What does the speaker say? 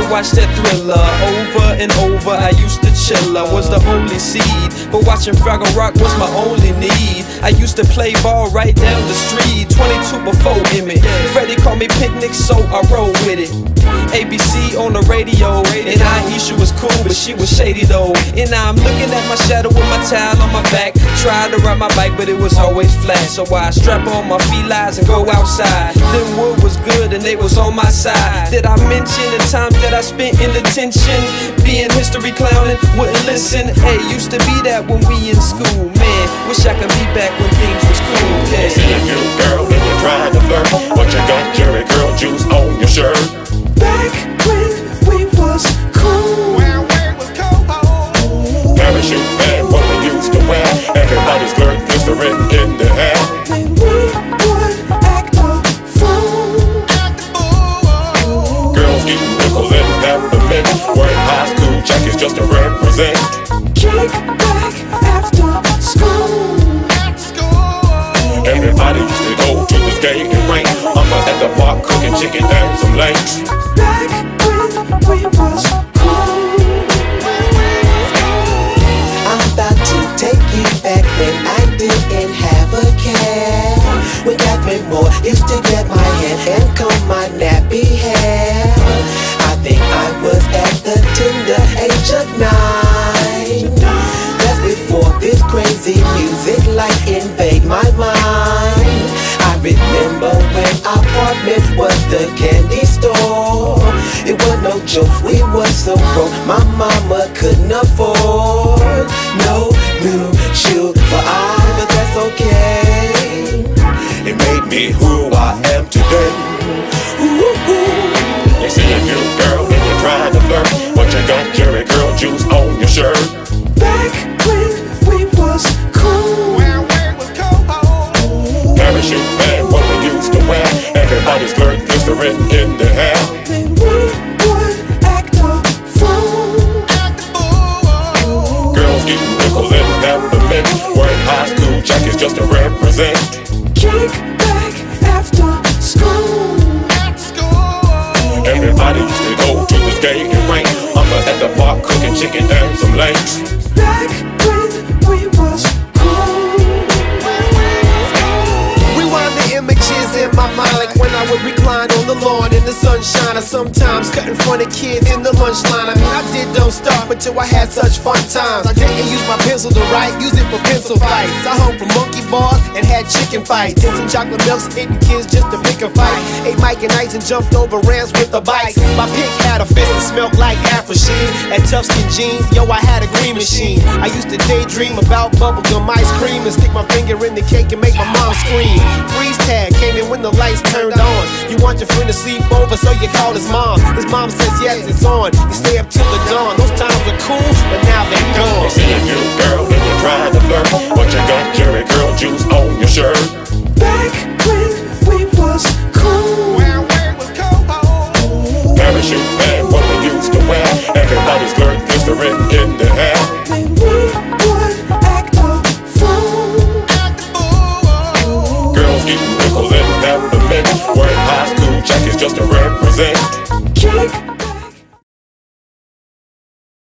watch that Thriller over and over. I used to chill, I was the only seed, but watching Fraggle Rock was my only need. I used to play ball right down the street, 22 before Emmett. Freddie called me Picnic, so I rolled with it. ABC on the radio, and Aisha was cool, but she was shady though. And now I'm looking at my shadow with my towel on my back. Tried to ride my bike, but it was always flat. So I strap on my felines and go outside. Then wood was good and they was on my side. Did I mention the times that I spent in detention? Being history clowning, wouldn't listen. Hey, used to be that when we in school, man. Wish I could be back when things was cool. Yeah. See a cute girl and you're trying to flirt, but you got Jerry curl juice on your shirt. Back when we was cool, when we was cool. Parachute band, what we used to wear. Everybody's skirt glycerin in the hair. then we would act a fool. Girls eating nickels and peppermint, wearing high school jackets just to represent. Kick back after school. Everybody used to go to the skating rink. I'm at the park cooking chicken and some legs. Back when we was cool. I'm about to take you back when I didn't have a care. When Catherine Moore used to grab my hand and comb my nappy hair. I think I was at the tender age of 9. That's before this crazy music like invade my mind. I remember when our apartment was the candy store. It was no joke, we was so broke, my mama couldn't afford no new shoes for I, but that's okay. It made me who I am today. You see a cute girl and you're trying to flirt, but you got Jerry curl juice on your shirt. Back when we was cool, when we was cool. Parachute band, what we used to wear. Everybody's skirt glycerin in the hair. then we would act a fool. Girls eating nickels and peppermint, wearing high school jackets just to represent. Kick back after school. Everybody used to go to the skating rink. I'm at the park cooking chicken and some legs. Back when we was cool. Rewind the images in my mind, like when I would recline on the lawn in the sunshine, or sometimes cut in front of kids in the lunch line. I mean, I don't stop until I had such fun times. I didn't use my pencil to write, use it for pencil fights. I hung from monkey bars and had chicken fights. Did some chocolate milks, hitting kids just to pick a fight. Ate Mike and Ice and jumped over ramps with a bike. My pig had a fist that smelled like Afro-Sheen. Had tough skin jeans, yo, I had a green machine. I used to daydream about bubblegum ice cream and stick my finger in the cake and make my mom scream. Freeze tag came in when the lights turned on. You want your friend to sleep over, so you call his mom. His mom says yes, it's on. You stay up till the dawn. Those times were cool, but now they gone. You see a cute girl and you're trying to flirt, but you got Jerry curl juice on your shirt. Back when we was cool, when we was cool. Parachute band, what we used to wear. Everybody's skirt glycerin in the hair. then we would act a fool. Girls eating nickels and peppermint, wearing high school jackets just to represent. Kick